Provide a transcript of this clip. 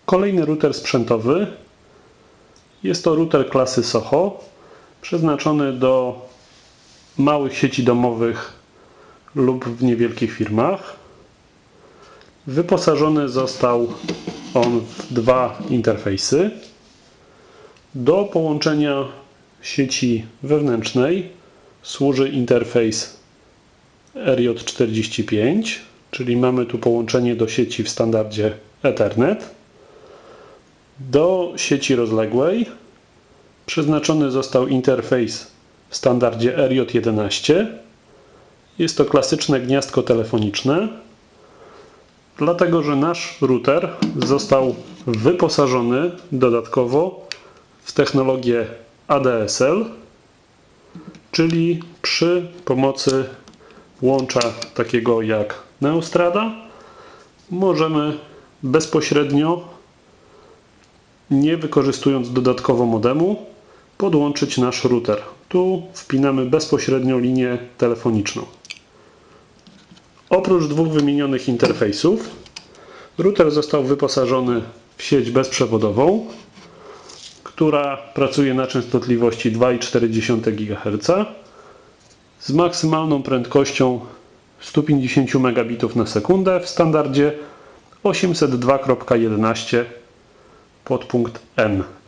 Kolejny router sprzętowy. Jest to router klasy Soho, przeznaczony do małych sieci domowych lub w niewielkich firmach. Wyposażony został on w dwa interfejsy. Do połączenia sieci wewnętrznej służy interfejs RJ45, czyli mamy tu połączenie do sieci w standardzie Ethernet. Do sieci rozległej przeznaczony został interfejs w standardzie RJ11. Jest to klasyczne gniazdko telefoniczne, dlatego że nasz router został wyposażony dodatkowo w technologię ADSL, czyli przy pomocy łącza takiego jak Neostrada możemy bezpośrednio, nie wykorzystując dodatkowo modemu, podłączyć nasz router. Tu wpinamy bezpośrednio linię telefoniczną. Oprócz dwóch wymienionych interfejsów, router został wyposażony w sieć bezprzewodową, która pracuje na częstotliwości 2,4 GHz z maksymalną prędkością 150 Mbit na sekundę w standardzie 802.11 podpunkt N.